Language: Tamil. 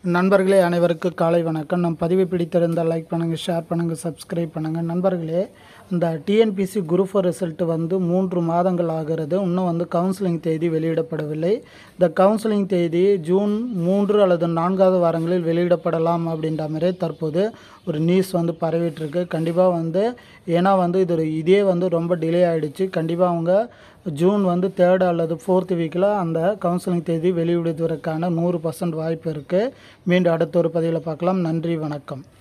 நண்பர்களே அனைவருக்கும் காலை வணக்கம். நம் பதிவை பிடித்திருந்தால் லைக் பண்ணுங்கள், ஷேர் பண்ணுங்கள், சப்ஸ்கிரைப் பண்ணுங்கள். நண்பர்களே, இந்த டிஎன்பிசி குரூப் 4 ரிசல்ட் 3 மாதங்கள் ஆகிறது. இன்னும் கவுன்சிலிங் தேதி வெளியிடப்படவில்லை. இந்த கவுன்சிலிங் தேதி ஜூன் 3 அல்லது 4வது வாரங்களில் வெளியிடப்படலாம் அப்படின்ற மாதிரி தற்போது ஒரு நியூஸ் பரவிட்டுருக்கு. கண்டிப்பாக ஏன்னா இதே ரொம்ப டிலே ஆகிடுச்சு. கண்டிப்பாக அவங்க ஜூன் 3rd அல்லது 4th வீக்கில் அந்த கவுன்சிலிங் தேதி வெளியிடுவதற்கான 100% வாய்ப்பு இருக்குது. மீண்டும் அடுத்த ஒரு பதிவில் பார்க்கலாம். நன்றி, வணக்கம்.